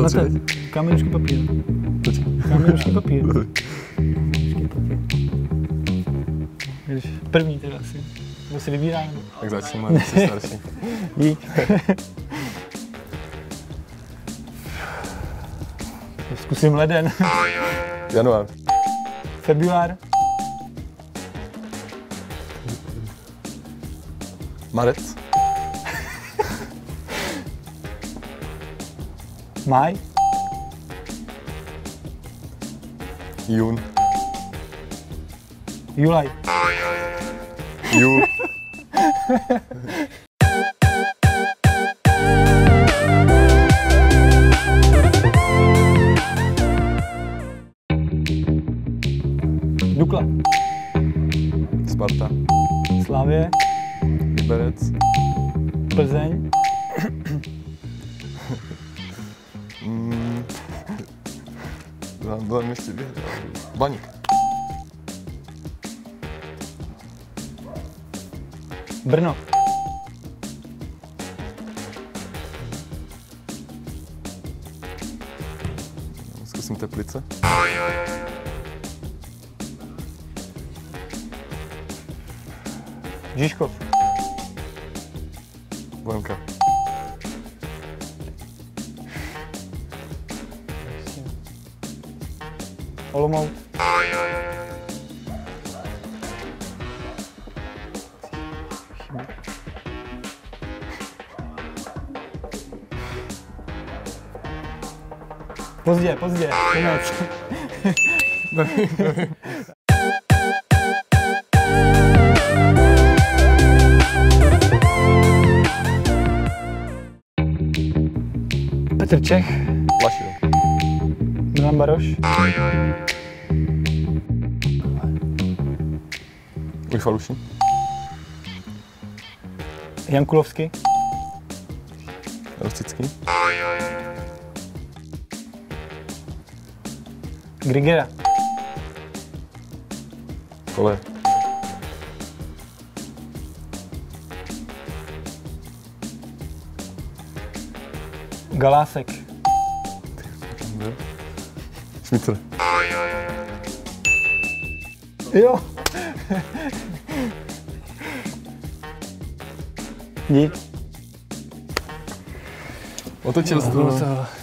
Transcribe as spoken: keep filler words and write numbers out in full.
Zlaté. Kámen, papír. Kámen, papír. První teda asi. Kdo si vybírá? Tak začneme, když jsi starší. Dík. Zkusím leden. Január. Február. Marec. Máj. Jún. Julaj. Jún. Dukla. Sparta. Slavie. Liberec. Plzeň. Mm. Byla ještě vyhrál. Baník. Brno. Zkusím Teplice. Žižkov. Bohemka. Olomouc. Pozdě, pozdě, konec. Petr Čech. Lašil. Milan Baroš. Luj Falušný. Jan Kulovský. Rostický. Grigera. Kole. Galásek. Šmitr. Jo. Dík. Otočil jsi to.